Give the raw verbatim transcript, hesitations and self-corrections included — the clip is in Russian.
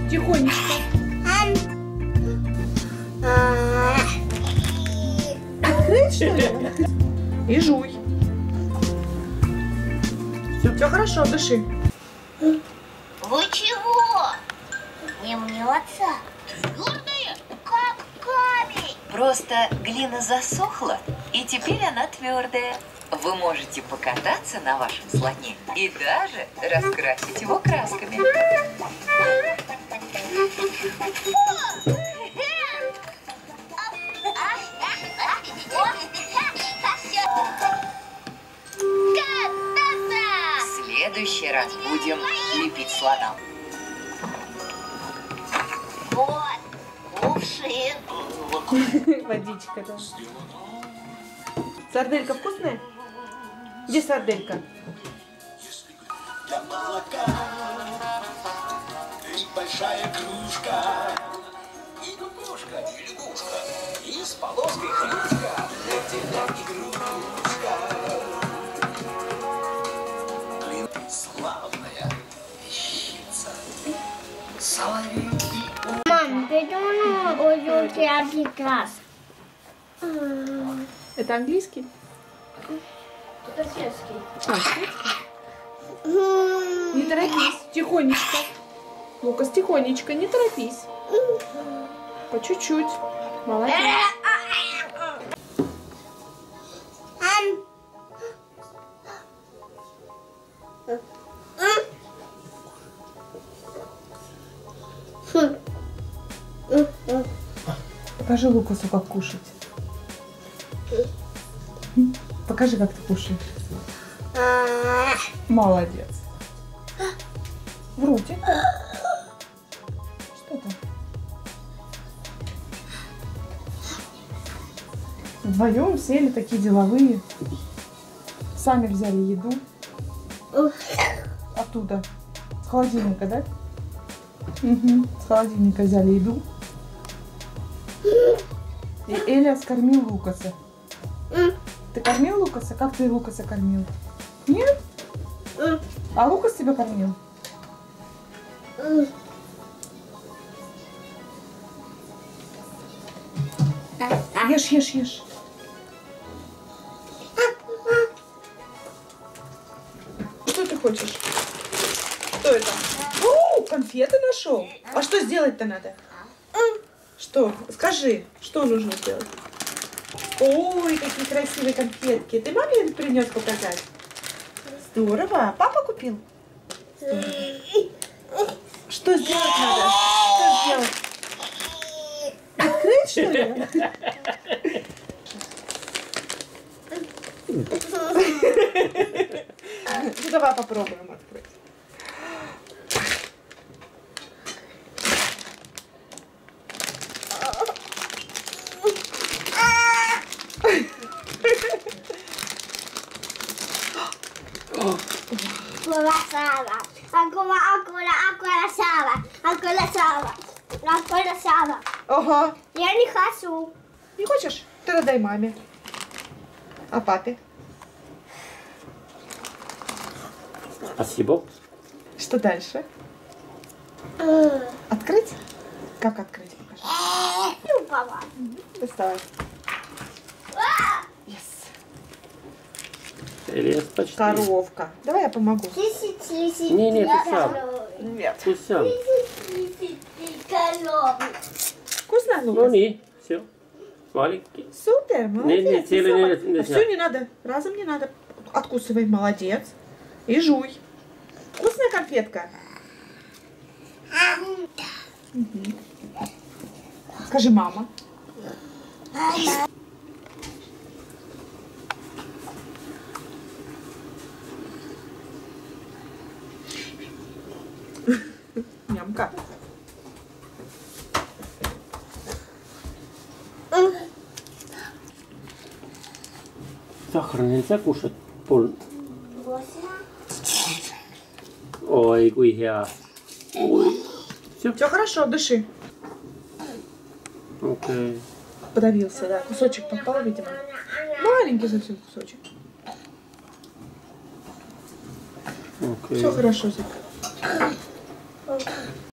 Тихонечко. Открыть, что ли? И жуй. Все, все хорошо, дыши. Вы чего? Не мнется? Твердая, как камень. Просто глина засохла, и теперь она твердая. Вы можете покататься на вашем слоне и даже раскрасить его красками. В следующий раз будем лепить слона. Вот, кувшин. Водичка, да. Сарделька вкусная? Где сарделька? Для молока и большая кружка, и кукушка, и лягушка, и с полоской хрюшка, для тебя игрушка. Блин, славная вещица. Соловейки. Мам, почему у тебя прекрасно? Это английский? Это светский. А, светский? Не торопись, тихонечко. Лукас, тихонечко, не торопись. По чуть-чуть. Молодец. Покажи Лукасу, как кушать. Покажи, как ты кушаешь. Молодец. В ротик. Что там? Вдвоем сели такие деловые. Сами взяли еду. Оттуда. С холодильника, да? Угу. С холодильника взяли еду. И Эля скормил Лукаса. Ты кормил Лукаса? Как ты Лукаса кормил? Нет? А Лукас тебя кормил? Ешь, ешь, ешь. Что ты хочешь? Что это? О, конфеты нашел. А что сделать-то надо? Что? Скажи, что нужно сделать? Ой, какие красивые конфетки. Ты маме принес показать? Здорово. Папа купил? Здорово. Что сделать надо? Что сделать? Открыть, что ли? Ну, давай попробуем открыть. Ancora, ancora, ancora сало, ancora сало, ancora сало. Ага. Я не хочу. Не хочешь? Тогда дай маме. А папе? Спасибо. Что дальше? Открыть? Как открыть? Покажи. Ну, папа. Доставай. Yes. Или почти. Коровка. Давай я помогу. Тиси, тиси, Не, не, ты сам. Нет. Пусть сам. Тиси, тиси, коровка. Вкусно, Ну Лукас? не, все. Маленький. Супер, молодец. Не, не, целый не, Всё, не, не, все не надо. Разом не надо. Откусывай, молодец. И жуй. Вкусная конфетка? Угу. Скажи, мама. Нямка. Сахар нельзя кушать? Пол... Ой, куя. Ой. Все? Все хорошо, дыши. Окей. Подавился, да. Кусочек попал, видимо. Маленький совсем кусочек. Окей. Все хорошо, Зик.